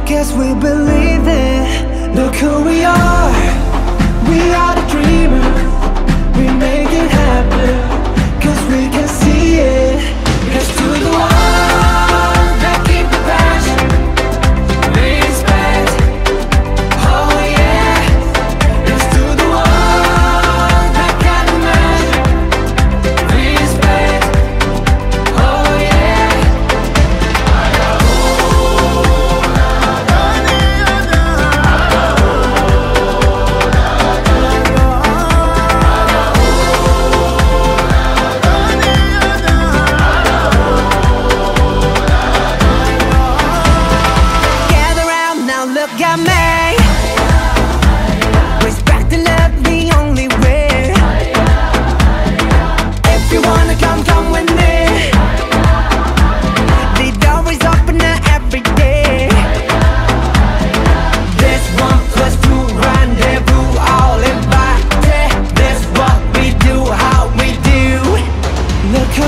guess we believe it. Look who we are the dreamers. We make it happen, cause we can see it. Here's to the ones that keep the passion, respect, oh yeah. Here's to the ones that can imagine, respect, oh yeah. Gather round now, look at me. Respect and love the only way. If you wanna come with me. The door is open every day. This 1+2 rendezvous, all invited. This what we do, how we do. Look who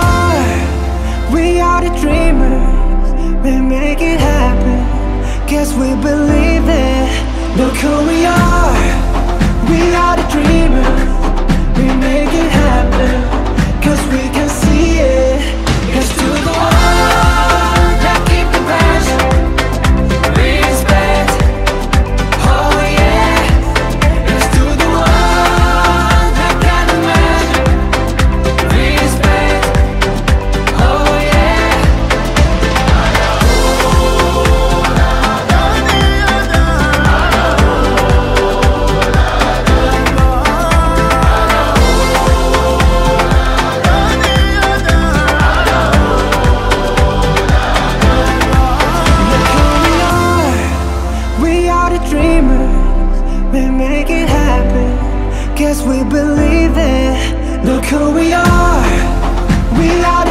we are the dreamers. We make it happen, guess we believe it. Look who we are the dreamers. We make it happen, cause we can see it. Here's to the ones that keep the passion, respect, oh yeah. Here's to the ones that can imagine, respect, oh yeah. We are the dreamers. We make it happen, guess we believe it. Look who we are